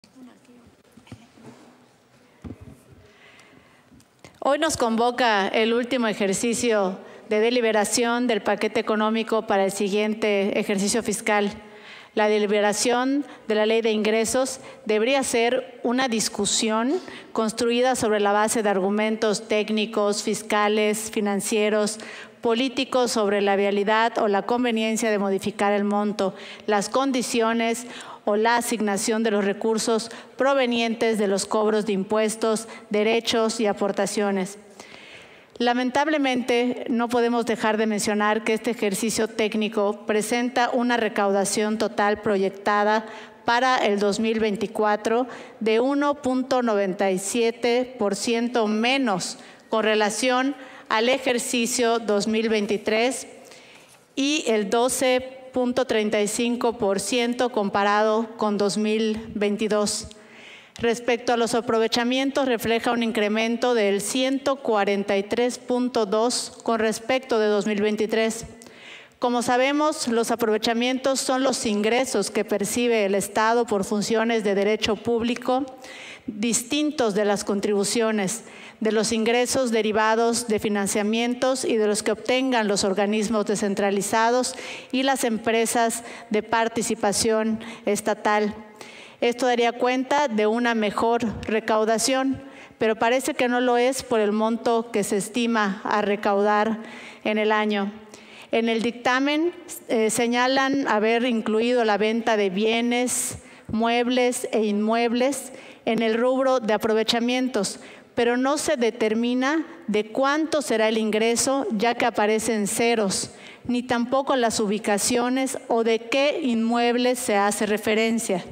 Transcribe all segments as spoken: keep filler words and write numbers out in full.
Hoy nos convoca el último ejercicio de deliberación del paquete económico para el siguiente ejercicio fiscal. La deliberación de la Ley de Ingresos debería ser una discusión construida sobre la base de argumentos técnicos, fiscales, financieros, políticos sobre la viabilidad o la conveniencia de modificar el monto, las condiciones o la asignación de los recursos provenientes de los cobros de impuestos, derechos y aportaciones. Lamentablemente, no podemos dejar de mencionar que este ejercicio técnico presenta una recaudación total proyectada para el dos mil veinticuatro de uno punto noventa y siete por ciento menos con relación al ejercicio dos mil veintitrés y el doce punto treinta y cinco por ciento comparado con dos mil veintidós. Respecto a los aprovechamientos, refleja un incremento del ciento cuarenta y tres punto dos con respecto de dos mil veintitrés. Como sabemos, los aprovechamientos son los ingresos que percibe el Estado por funciones de derecho público, distintos de las contribuciones, de los ingresos derivados de financiamientos y de los que obtengan los organismos descentralizados y las empresas de participación estatal. Esto daría cuenta de una mejor recaudación, pero parece que no lo es por el monto que se estima a recaudar en el año. En el dictamen eh, señalan haber incluido la venta de bienes, muebles e inmuebles en el rubro de aprovechamientos, pero no se determina de cuánto será el ingreso, ya que aparecen ceros, ni tampoco las ubicaciones o de qué inmuebles se hace referencia.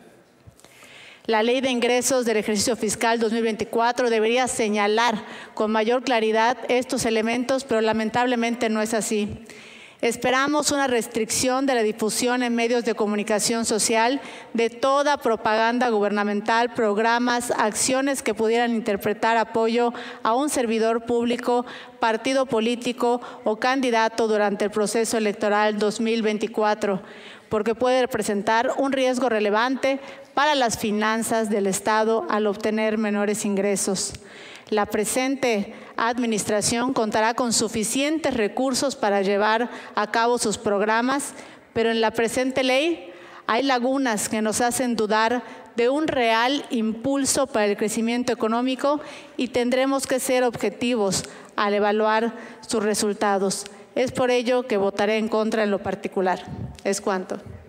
La Ley de Ingresos del ejercicio fiscal dos mil veinticuatro debería señalar con mayor claridad estos elementos, pero lamentablemente no es así. Esperamos una restricción de la difusión en medios de comunicación social de toda propaganda gubernamental, programas, acciones que pudieran interpretar apoyo a un servidor público, partido político o candidato durante el proceso electoral dos mil veinticuatro, porque puede representar un riesgo relevante para las finanzas del Estado al obtener menores ingresos. La presente administración contará con suficientes recursos para llevar a cabo sus programas, pero en la presente ley hay lagunas que nos hacen dudar de un real impulso para el crecimiento económico y tendremos que ser objetivos al evaluar sus resultados. Es por ello que votaré en contra en lo particular. Es cuanto.